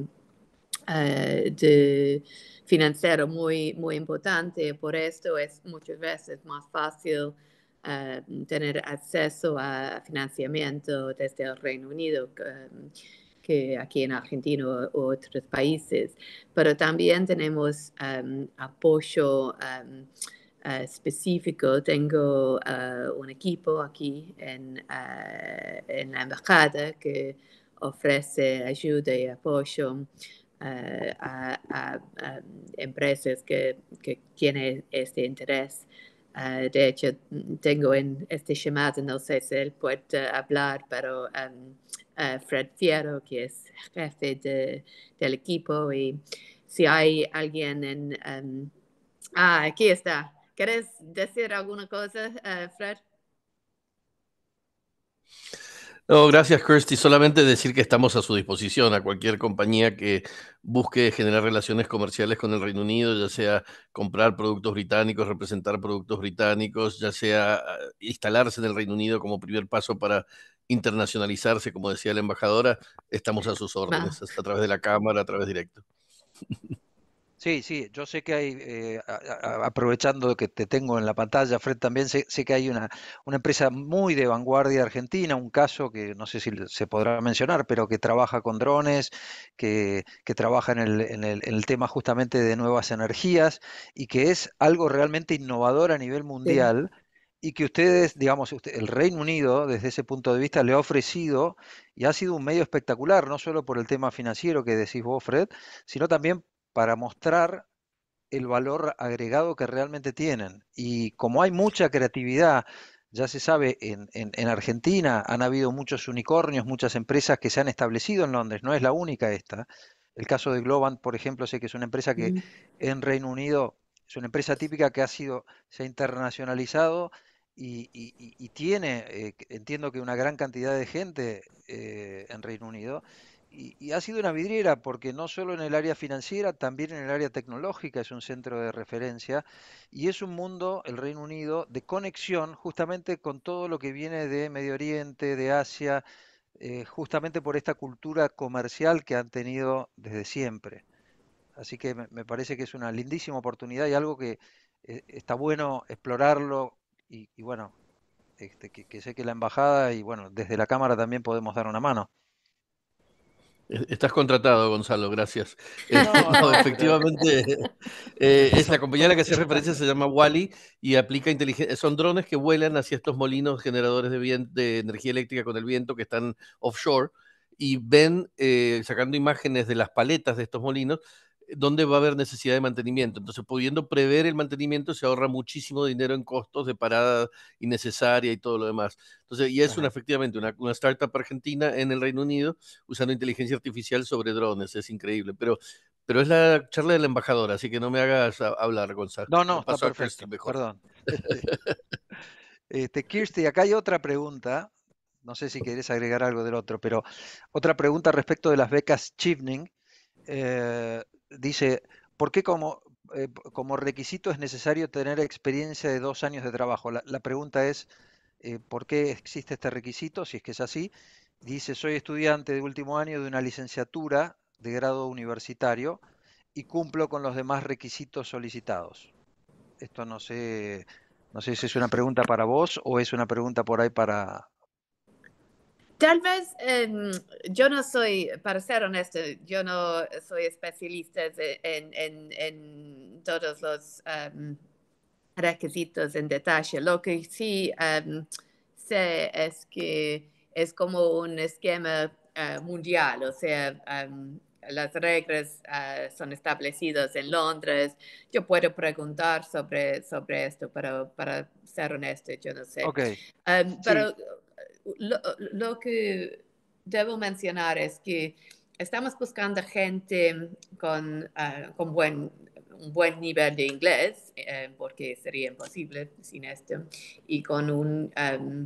Speaker 3: eh, de financiero muy, muy importante, por esto es muchas veces más fácil eh, tener acceso a financiamiento desde el Reino Unido que, que aquí en Argentina u otros países. Pero también tenemos um, apoyo um, uh, específico. Tengo uh, un equipo aquí en, uh, en la embajada que ofrece ayuda y apoyo uh, a, a, a, empresas que, que tienen este interés. Uh, de hecho, tengo en este llamado, no sé si él puede hablar, pero um, uh, Fred Fierro, que es jefe de, del equipo, y si hay alguien en... Um, ah, aquí está. ¿Quieres decir alguna cosa, uh, Fred?
Speaker 5: No, gracias, Kirsty. Solamente decir que estamos a su disposición a cualquier compañía que busque generar relaciones comerciales con el Reino Unido, ya sea comprar productos británicos, representar productos británicos, ya sea ah, instalarse en el Reino Unido como primer paso para internacionalizarse, como decía la embajadora. Estamos a sus
Speaker 3: Va.
Speaker 5: órdenes, a través de la Cámara, a través directo.
Speaker 4: Sí, sí, yo sé que hay, eh, a- a- aprovechando que te tengo en la pantalla, Fred, también sé, sé que hay una, una empresa muy de vanguardia argentina, un caso que no sé si se podrá mencionar, pero que trabaja con drones, que, que trabaja en el, en el, en el tema justamente de nuevas energías y que es algo realmente innovador a nivel
Speaker 3: Sí.
Speaker 4: mundial y que ustedes, digamos, usted- el Reino Unido, desde ese punto de vista, le ha ofrecido y ha sido un medio espectacular, no solo por el tema financiero que decís vos, Fred, sino también para mostrar el valor agregado que realmente tienen. Y como hay mucha creatividad, ya se sabe, en, en- en Argentina han habido muchos unicornios, muchas empresas que se han establecido en Londres, no es la única esta, El caso de Globant, por ejemplo, sé que es una empresa que
Speaker 3: Mm.
Speaker 4: en Reino Unido es una empresa típica que ha sido, se ha internacionalizado y, y- y- y tiene, eh, que- entiendo que una gran cantidad de gente eh, en Reino Unido. Y, y ha sido una vidriera porque no solo en el área financiera, también en el área tecnológica es un centro de referencia y es un mundo, el Reino Unido, de conexión justamente con todo lo que viene de Medio Oriente, de Asia, eh, justamente por esta cultura comercial que han tenido desde siempre. Así que me, me parece que es una lindísima oportunidad y algo que eh, está bueno explorarlo y, y bueno, este, que, que sé que la embajada y bueno, desde la Cámara también podemos dar una mano.
Speaker 5: E- Estás contratado, Gonzalo, gracias. Este,
Speaker 1: No,
Speaker 5: no,
Speaker 1: no.
Speaker 5: efectivamente, eh, es la
Speaker 4: Son-
Speaker 5: compañía a la que hace referencia, se llama Wally y aplica inteligencia. Son drones que vuelan hacia estos molinos generadores de, vien- de energía eléctrica con el viento que están offshore y ven, eh, sacando imágenes de las paletas de estos molinos, eh, dónde va a haber necesidad de mantenimiento. Entonces, pudiendo prever el mantenimiento, se ahorra muchísimo dinero en costos de parada innecesaria y todo lo demás. Entonces, y es una,
Speaker 4: Ajá.
Speaker 5: efectivamente una, una startup argentina en el Reino Unido usando inteligencia artificial sobre drones, es increíble. Pero, pero es la charla de la embajadora, así que no me hagas a- hablar, Gonzalo.
Speaker 4: No, no,
Speaker 5: Lo
Speaker 4: está
Speaker 5: paso a Kirsty
Speaker 4: perfecto,
Speaker 5: mejor.
Speaker 4: perdón. Este, Kirsty, acá hay otra pregunta, no sé si querés agregar algo del otro, pero otra pregunta respecto de las becas Chevening. eh, dice, ¿por qué como, eh, como requisito es necesario tener experiencia de dos años de trabajo? La, la pregunta es, eh, ¿por qué existe este requisito? Si es que es así. Dice, soy estudiante de último año de una licenciatura de grado universitario y cumplo con los demás requisitos solicitados. Esto no sé, no sé si es una pregunta para vos o es una pregunta por ahí para...
Speaker 3: Tal vez, em, yo no soy, para ser honesto, yo no soy especialista de- en, en- en todos los em, requisitos en detalle. Lo que sí em, sé es que es como un esquema eh, mundial, o sea, em, las reglas eh, son establecidas en Londres. Yo puedo preguntar sobre, sobre esto, pero para ser honesto, yo no sé.
Speaker 4: Ok,
Speaker 3: Um,
Speaker 4: sí,
Speaker 3: pero lo, lo, que debo mencionar es que estamos buscando gente con, uh, con buen, un buen nivel de inglés, eh, porque sería imposible sin esto, y con un, um,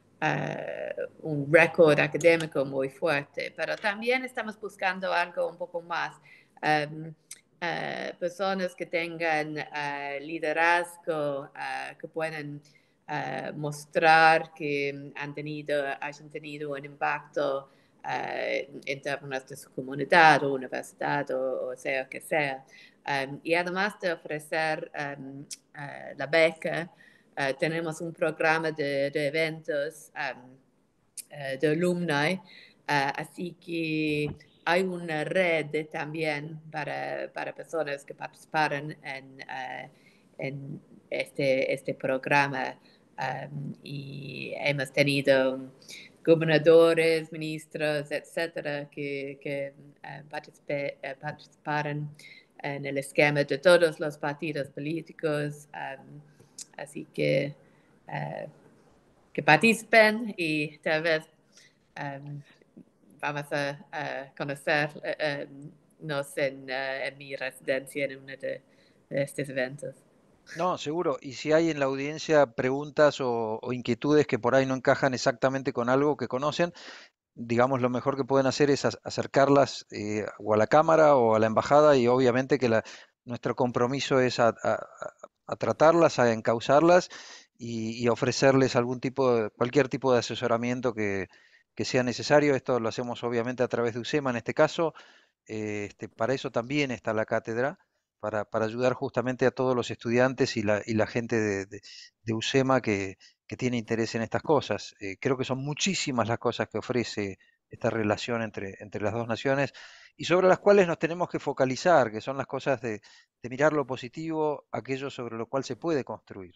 Speaker 3: uh, un récord académico muy fuerte. Pero también estamos buscando algo un poco más. Um, Uh, personas que tengan uh, liderazgo, uh, que puedan uh, mostrar que han tenido, hayan tenido un impacto uh, en términos de su comunidad o universidad o, o sea que sea. Um, y además de ofrecer um, uh, la beca, uh, tenemos un programa de, de eventos um, uh, de alumni, uh, así que hay una red también para, para personas que participaron en, uh, en este, este programa. Um, y hemos tenido gobernadores, ministros, etcétera, que, que uh, participé, uh, participaron en el esquema de todos los partidos políticos. Um, así que uh, que participen y tal vez um, vamos a, a conocernos uh, en, uh, en mi residencia en uno de, de estos eventos.
Speaker 4: no, seguro. Y si hay en la audiencia preguntas o, o inquietudes que por ahí no encajan exactamente con algo que conocen, digamos, lo mejor que pueden hacer es ac- acercarlas eh, o a la Cámara o a la Embajada y obviamente que la, nuestro compromiso es a, a- a- a tratarlas, a encauzarlas y, y ofrecerles algún tipo de, cualquier tipo de asesoramiento que, que sea necesario. Esto lo hacemos obviamente a través de USEMA en este caso. Eh, este, para eso también está la cátedra, para, para ayudar justamente a todos los estudiantes y la, y la gente de, de- de USEMA que, que tiene interés en estas cosas. Eh, creo que son muchísimas las cosas que ofrece esta relación entre, entre las dos naciones y sobre las cuales nos tenemos que focalizar, que son las cosas de, de mirar lo positivo, aquello sobre lo cual se puede construir.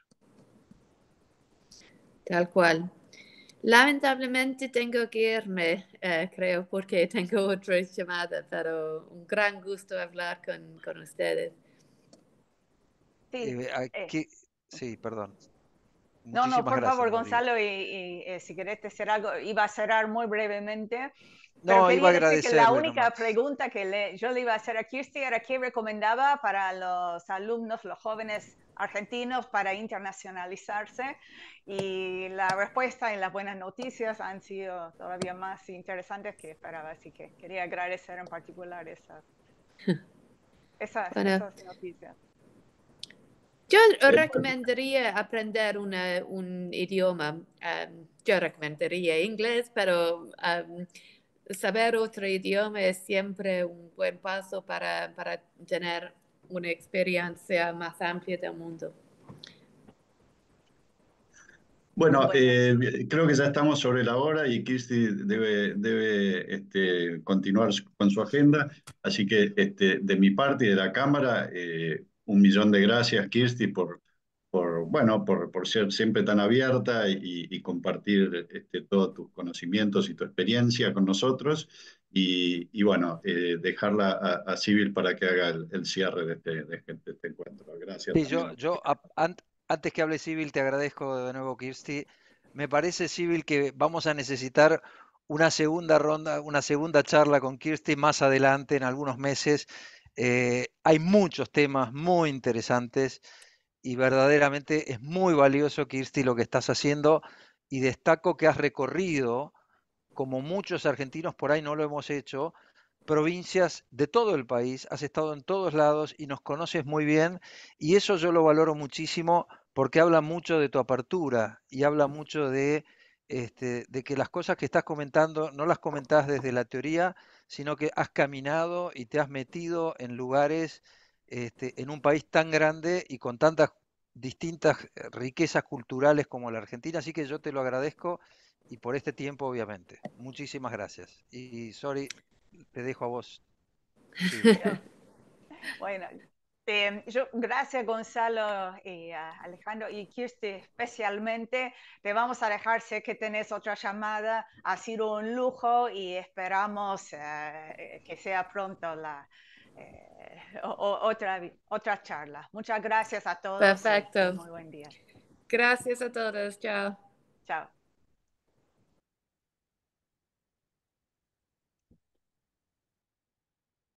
Speaker 3: Tal cual. Lamentablemente tengo que irme, eh, creo, porque tengo otra llamada, pero un gran gusto hablar con, con ustedes.
Speaker 1: Sí,
Speaker 4: Eh,
Speaker 1: eh,
Speaker 4: aquí, sí, perdón.
Speaker 1: no, no,
Speaker 4: Muchísimas
Speaker 1: por
Speaker 4: gracias,
Speaker 1: favor,
Speaker 4: María.
Speaker 1: Gonzalo, y, y, eh, si querés decir algo, iba a cerrar muy brevemente. Pero
Speaker 4: No, iba a
Speaker 1: quería decir que la
Speaker 4: agradecerle
Speaker 1: única
Speaker 4: nomás.
Speaker 1: pregunta que le, yo le iba a hacer a Kirsty era qué recomendaba para los alumnos, los jóvenes argentinos para internacionalizarse, y la respuesta y las buenas noticias han sido todavía más interesantes que esperaba, así que quería agradecer en particular esas, esas,
Speaker 3: Bueno,
Speaker 1: esas noticias.
Speaker 3: yo
Speaker 2: Eh,
Speaker 3: recomendaría aprender una, un idioma. Um, yo recomendaría inglés, pero um, saber otro idioma es siempre un buen paso para, para tener una experiencia más amplia del mundo.
Speaker 2: Bueno,
Speaker 1: Bueno,
Speaker 2: eh, creo que ya estamos sobre la hora y Kirsty debe, debe este, continuar su- con su agenda. Así que este, de mi parte y de la Cámara, eh, un millón de gracias, Kirsty, por, por, bueno, por, por ser siempre tan abierta y, y compartir este, todos tus conocimientos y tu experiencia con nosotros. Y, y bueno, eh, dejarla a, a Sibyl para que haga el, el cierre de este, de este- de este encuentro. Gracias
Speaker 4: Sí,
Speaker 2: también
Speaker 4: yo,
Speaker 2: a
Speaker 4: yo a- an- antes que hable Civil, te agradezco de nuevo, Kirsty. Me parece, Civil, que vamos a necesitar una segunda ronda, una segunda charla con Kirsty más adelante, en algunos meses. Eh, hay muchos temas muy interesantes y verdaderamente es muy valioso, Kirsty, lo que estás haciendo, y destaco que has recorrido, como muchos argentinos por ahí no lo hemos hecho, provincias de todo el país, has estado en todos lados y nos conoces muy bien, y eso yo lo valoro muchísimo porque habla mucho de tu apertura y habla mucho de, este, de que las cosas que estás comentando no las comentás desde la teoría, sino que has caminado y te has metido en lugares, este, en un país tan grande y con tantas distintas eh, riquezas culturales como la Argentina, así que yo te lo agradezco y por este tiempo, obviamente. Muchísimas gracias. Y sorry, te dejo a vos, Civil.
Speaker 1: yo- bueno, eh, yo, gracias Gonzalo y a Alejandro y Kirsty especialmente. Te vamos a dejar, sé que tenés otra llamada, ha sido un lujo y esperamos eh, que sea pronto la, eh, o- o- otra, otra charla. Muchas gracias a todos y, y
Speaker 3: Perfecto.
Speaker 1: muy buen día.
Speaker 3: Gracias a todos. Chao.
Speaker 1: Chao.